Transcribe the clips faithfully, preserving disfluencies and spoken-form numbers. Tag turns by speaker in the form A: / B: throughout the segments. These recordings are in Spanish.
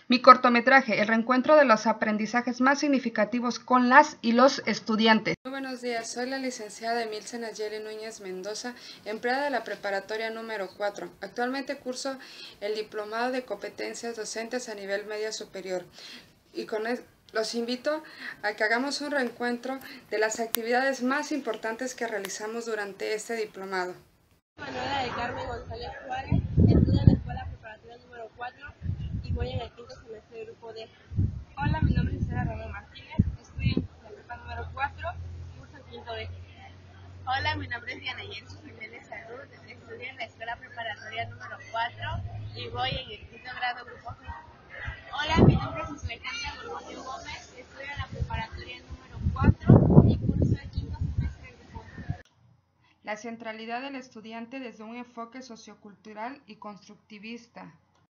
A: Mi cortometraje, el reencuentro de los aprendizajes más significativos con las y los estudiantes.
B: Muy buenos días, soy la licenciada Emilce Nayeli Núñez Mendoza, empleada de la preparatoria número cuatro. Actualmente curso el diplomado de competencias docentes a nivel medio superior y con el, los invito a que hagamos un reencuentro de las actividades más importantes que realizamos durante este diplomado.
C: Manuela del Carmen González Juárez, estudio en la escuela preparatoria número cuatro y voy en el quinto semestre del grupo D.
D: Hola, mi nombre es Sara Romero Martínez, estudio en la prepa número cuatro, curso quinto D.
E: Hola, mi nombre es Diana Jensi Jiménez Salud, estudio en la escuela preparatoria número cuatro y voy en el quinto grado grupo G.
F: Hola, mi nombre es Alejandra Borgoño Gómez, estudio en la preparatoria número cuatro y curso el quinto semestre del grupo G.
A: La centralidad del estudiante desde un enfoque sociocultural y constructivista.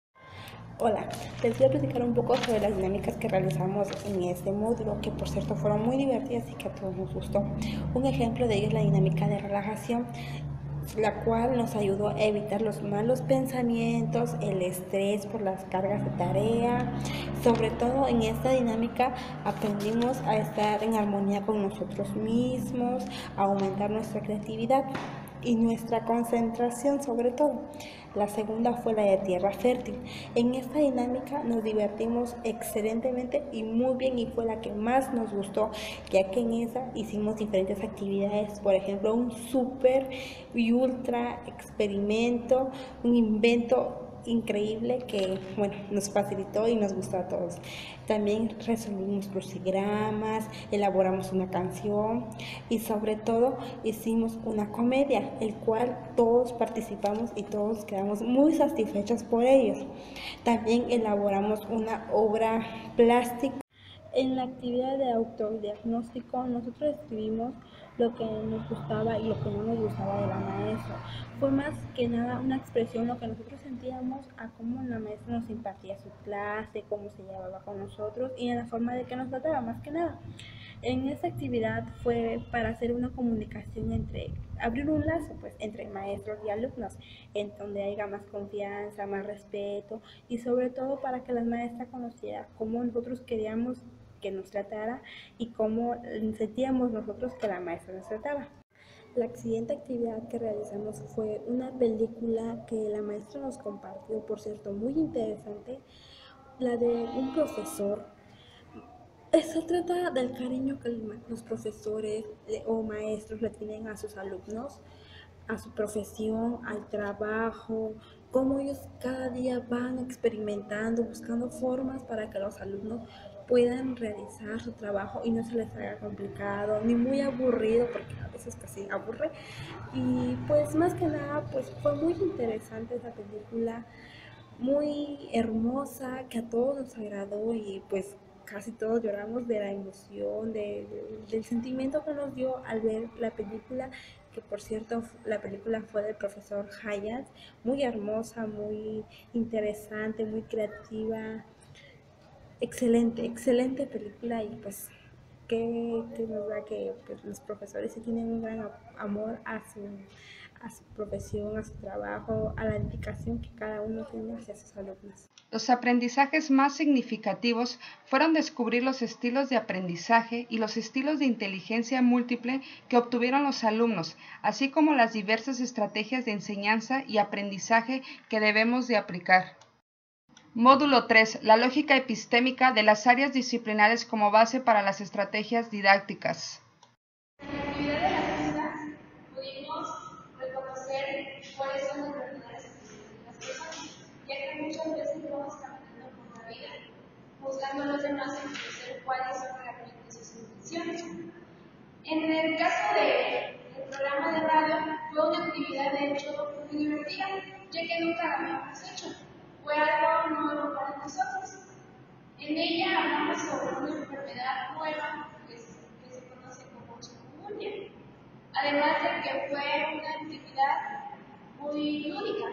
G: Hola, les voy a platicar un poco sobre las dinámicas que realizamos en este módulo, que por cierto fueron muy divertidas y que a todos nos gustó. Un ejemplo de ello es la dinámica de relajación, la cual nos ayudó a evitar los malos pensamientos, el estrés por las cargas de tarea. Sobre todo en esta dinámica aprendimos a estar en armonía con nosotros mismos, a aumentar nuestra creatividad y nuestra concentración sobre todo. La segunda fue la de tierra fértil. En esta dinámica nos divertimos excelentemente y muy bien y fue la que más nos gustó, ya que en esa hicimos diferentes actividades, por ejemplo un súper y ultra experimento, un invento increíble que bueno, nos facilitó y nos gustó a todos. También resolvimos crucigramas, elaboramos una canción y sobre todo hicimos una comedia, el cual todos participamos y todos quedamos muy satisfechos por ellos. También elaboramos una obra plástica. En la actividad de autodiagnóstico nosotros escribimos lo que nos gustaba y lo que no nos gustaba de la maestra. Fue más que nada una expresión lo que nosotros sentíamos a cómo la maestra nos impartía su clase, cómo se llevaba con nosotros y en la forma de que nos trataba más que nada. En esta actividad fue para hacer una comunicación entre, abrir un lazo pues entre maestros y alumnos, en donde haya más confianza, más respeto y sobre todo para que la maestra conociera cómo nosotros queríamos que nos tratara y cómo sentíamos nosotros que la maestra nos trataba. La siguiente actividad que realizamos fue una película que la maestra nos compartió, por cierto, muy interesante, la de un profesor. Se trata del cariño que los profesores o maestros le tienen a sus alumnos, a su profesión, al trabajo, cómo ellos cada día van experimentando, buscando formas para que los alumnos puedan realizar su trabajo y no se les haga complicado ni muy aburrido, porque a veces casi aburre. Y pues más que nada pues fue muy interesante esa película, muy hermosa, que a todos nos agradó y pues casi todos lloramos de la emoción, de, de, del sentimiento que nos dio al ver la película, que por cierto la película fue del profesor Hayat, muy hermosa, muy interesante, muy creativa, excelente, excelente película y pues que, que nos da que pues, los profesores sí tienen un gran amor a su, a su profesión, a su trabajo, a la dedicación que cada uno tiene hacia sus alumnos.
A: Los aprendizajes más significativos fueron descubrir los estilos de aprendizaje y los estilos de inteligencia múltiple que obtuvieron los alumnos, así como las diversas estrategias de enseñanza y aprendizaje que debemos de aplicar. Módulo tres. La lógica epistémica de las áreas disciplinares como base para las estrategias didácticas.
F: En la actividad de las islas pudimos reconocer cuáles son las verdaderas actitudes de las personas, ya que muchas veces vamos caminando por la vida juzgando a los demás sin conocer cuáles son realmente sus intenciones. En el caso de, del programa de radio fue una actividad de hecho muy divertida, ya que nunca la habíamos hecho. Fue algo nuevo para nosotros. En ella hablamos sobre una enfermedad nueva que se, que se conoce como chikungunya. Además de que fue una actividad muy lúdica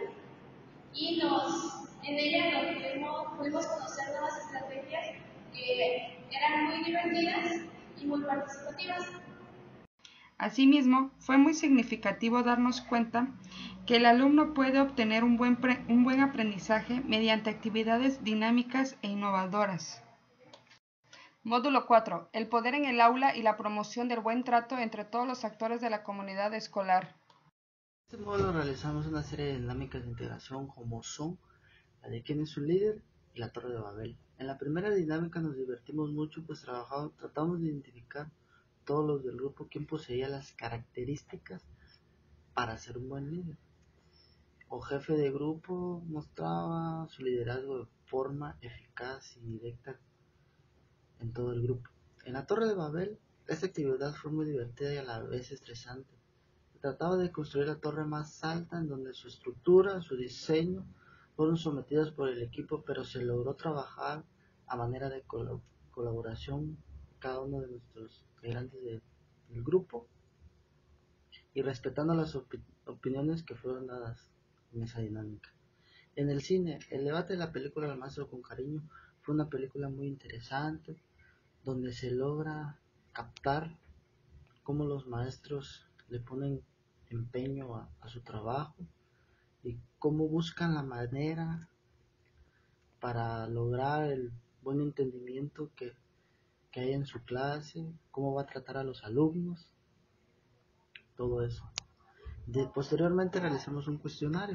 F: y nos, en ella nos pudimos, pudimos conocer nuevas estrategias que eran muy divertidas y muy participativas.
A: Asimismo, fue muy significativo darnos cuenta que el alumno puede obtener un buen, pre- un buen aprendizaje mediante actividades dinámicas e innovadoras. Módulo cuatro. El poder en el aula y la promoción del buen trato entre todos los actores de la comunidad escolar.
H: En este módulo realizamos una serie de dinámicas de integración como son la de quién es su líder y la Torre de Babel. En la primera dinámica nos divertimos mucho, pues trabajamos, tratamos de identificar todos los del grupo quién poseía las características para ser un buen líder. O jefe de grupo mostraba su liderazgo de forma eficaz y directa en todo el grupo. En la Torre de Babel, esta actividad fue muy divertida y a la vez estresante. Se trataba de construir la torre más alta en donde su estructura, su diseño fueron sometidos por el equipo, pero se logró trabajar a manera de col- colaboración cada uno de nuestros integrantes de, del grupo y respetando las opi- opiniones que fueron dadas en esa dinámica. En el cine, el debate de la película El maestro con cariño fue una película muy interesante donde se logra captar cómo los maestros le ponen empeño a, a su trabajo y cómo buscan la manera para lograr el buen entendimiento que, que hay en su clase, cómo va a tratar a los alumnos, todo eso. De, posteriormente realizamos un cuestionario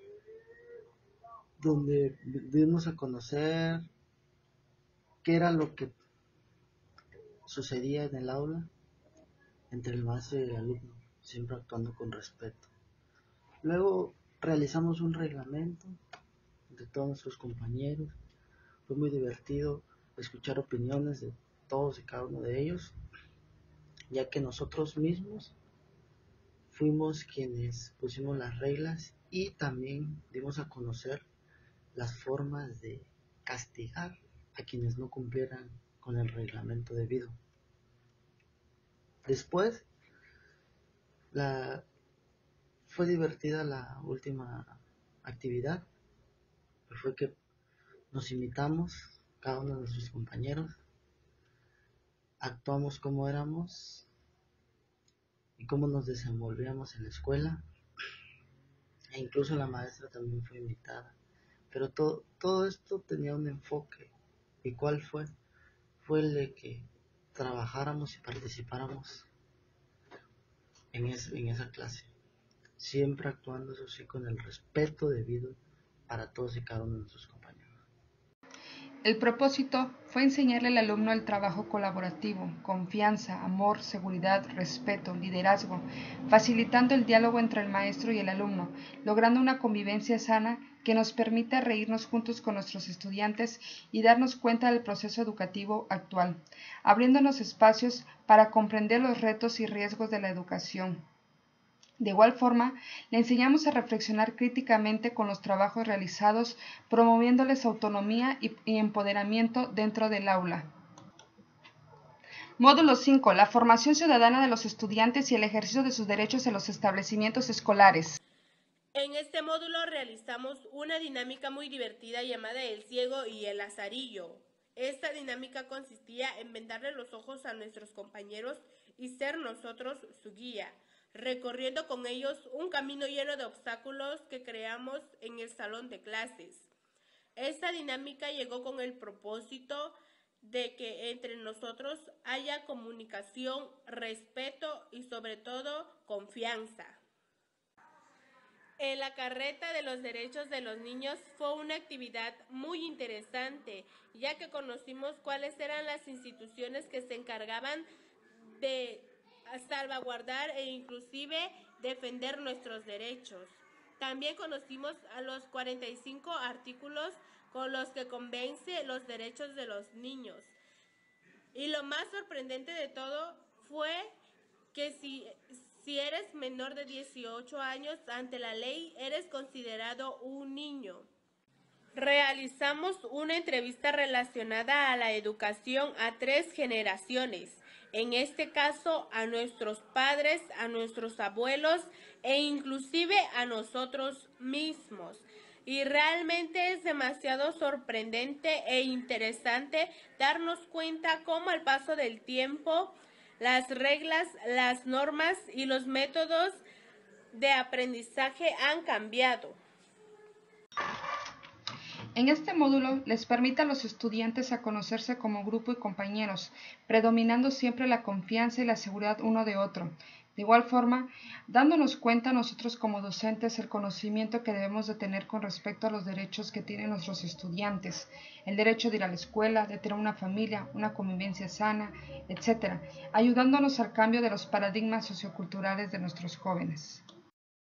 H: donde dimos a conocer qué era lo que sucedía en el aula entre el maestro y el alumno, siempre actuando con respeto. Luego realizamos un reglamento de todos nuestros compañeros. Fue muy divertido escuchar opiniones de todos y cada uno de ellos, ya que nosotros mismos fuimos quienes pusimos las reglas y también dimos a conocer las formas de castigar a quienes no cumplieran con el reglamento debido. Después, la, fue divertida la última actividad, que fue que nos invitamos, cada uno de nuestros compañeros, actuamos como éramos y cómo nos desenvolvíamos en la escuela, e incluso la maestra también fue invitada. Pero todo, todo esto tenía un enfoque. ¿Y cuál fue? Fue el de que trabajáramos y participáramos en, es, en esa clase, siempre actuando, eso sí, con el respeto debido para todos y cada uno de nuestros compañeros.
A: El propósito fue enseñarle al alumno el trabajo colaborativo, confianza, amor, seguridad, respeto, liderazgo, facilitando el diálogo entre el maestro y el alumno, logrando una convivencia sana que nos permita reírnos juntos con nuestros estudiantes y darnos cuenta del proceso educativo actual, abriéndonos espacios para comprender los retos y riesgos de la educación. De igual forma, le enseñamos a reflexionar críticamente con los trabajos realizados, promoviéndoles autonomía y, y empoderamiento dentro del aula. Módulo cinco. La formación ciudadana de los estudiantes y el ejercicio de sus derechos en los establecimientos escolares.
C: En este módulo realizamos una dinámica muy divertida llamada El ciego y el lazarillo. Esta dinámica consistía en vendarle los ojos a nuestros compañeros y ser nosotros su guía, recorriendo con ellos un camino lleno de obstáculos que creamos en el salón de clases. Esta dinámica llegó con el propósito de que entre nosotros haya comunicación, respeto y sobre todo confianza. En la carreta de los derechos de los niños fue una actividad muy interesante, ya que conocimos cuáles eran las instituciones que se encargaban de salvaguardar e inclusive defender nuestros derechos. También conocimos a los cuarenta y cinco artículos con los que convence los derechos de los niños. Y lo más sorprendente de todo fue que si, si eres menor de dieciocho años, ante la ley eres considerado un niño. Realizamos una entrevista relacionada a la educación a tres generaciones. En este caso, a nuestros padres, a nuestros abuelos e inclusive a nosotros mismos. Y realmente es demasiado sorprendente e interesante darnos cuenta cómo al paso del tiempo las reglas, las normas y los métodos de aprendizaje han cambiado.
A: En este módulo les permite a los estudiantes a conocerse como grupo y compañeros, predominando siempre la confianza y la seguridad uno de otro. De igual forma, dándonos cuenta nosotros como docentes el conocimiento que debemos de tener con respecto a los derechos que tienen nuestros estudiantes, el derecho de ir a la escuela, de tener una familia, una convivencia sana, etcétera, ayudándonos al cambio de los paradigmas socioculturales de nuestros jóvenes.